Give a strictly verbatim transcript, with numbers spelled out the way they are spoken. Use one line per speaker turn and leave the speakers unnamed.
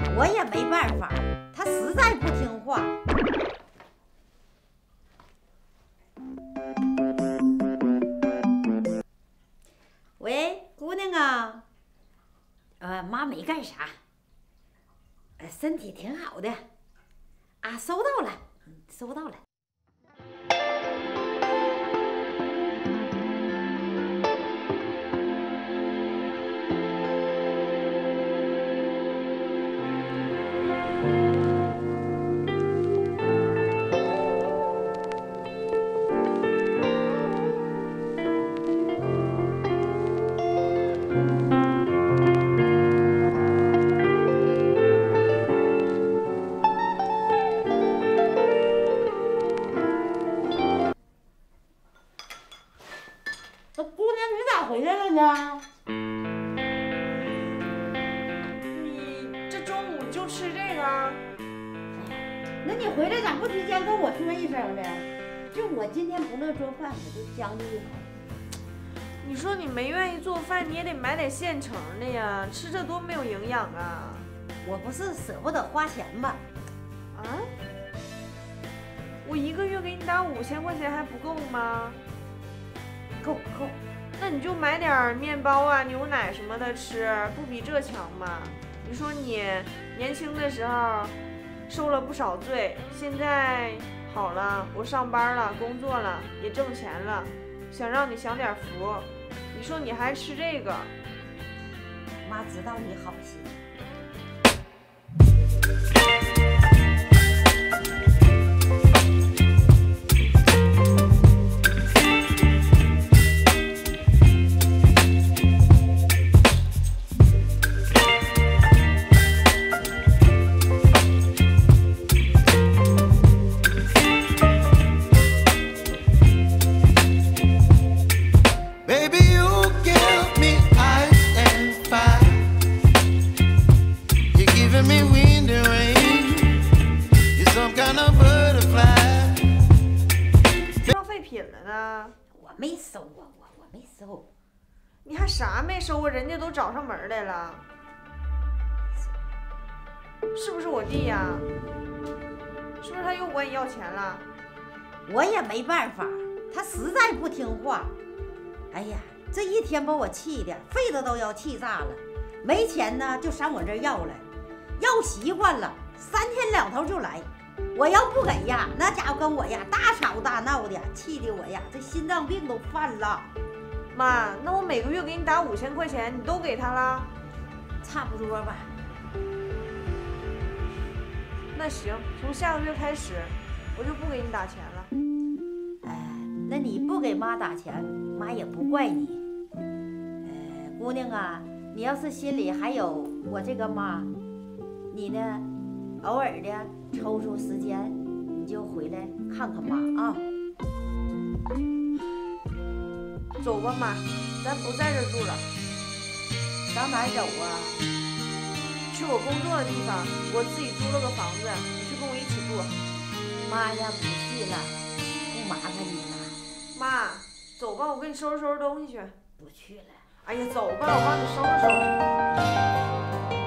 我也没办法，他实在不听话。喂，姑娘啊，呃，妈没干啥，呃，身体挺好的，啊，收到了，收到了。回来了呢？
你这中午就吃这个？哎
呀，那你回来咋不提前跟我说一声呢？就我今天不乐做饭，我就将就一口。
你说你没愿意做饭，你也得买点现成的呀，吃这多没有营养啊！
我不是舍不得花钱吗？
啊？我一个月给你打五千块钱还不够吗？
够够。
那你就买点面包啊、牛奶什么的吃，不比这强吗？你说你年轻的时候受了不少罪，现在好了，我上班了，工作了，也挣钱了，想让你享点福，你说你还吃这个？
妈知道你好心。我没收啊，我我没收。
你还啥没收啊？人家都找上门来了，是不是我弟呀？是不是他又管你要钱了？
我也没办法，他实在不听话。哎呀，这一天把我气的，肺子都要气炸了。没钱呢，就上我这儿要来，要习惯了，三天两头就来。我要不给呀，那家伙跟我呀大吵大闹的，气得我呀这心脏病都犯了。
妈，那我每个月给你打五千块钱，你都给他了？
差不多吧。
那行，从下个月开始，我就不给你打钱了。
哎，那你不给妈打钱，妈也不怪你。呃，姑娘啊，你要是心里还有我这个妈，你呢？偶尔的抽出时间，你就回来看看妈啊。
走吧，妈，咱不在这住了。
上哪儿走啊？
去我工作的地方，我自己租了个房子，你去跟我一起住。
妈呀，不去了，不麻烦你了。
妈，走吧，我给你收拾收拾东西去。
不去了。
哎呀，走吧，我帮你收拾收拾。